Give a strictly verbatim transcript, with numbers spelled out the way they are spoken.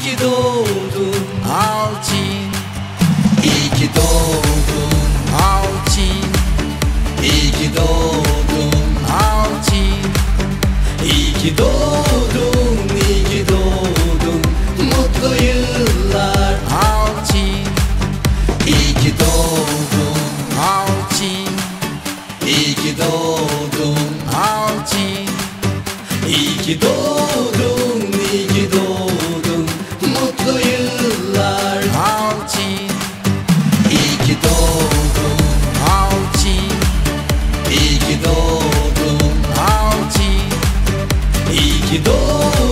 ki doğdun Alçin, iyi ki doğdun Alçin, iyi ki doğdun Alçin, iyi ki doğdun, iyi ki doğdun, mutlu yıllar Alçin, iyi ki doğdun Alçin, iyi ki doğdun Alçin, iyi ki doğdun, iyi ki doğdun, mutlu yıllar Alçin, iyi ki doğdun Alçin, iyi ki doğdun Alçin, iyi ki doğdun.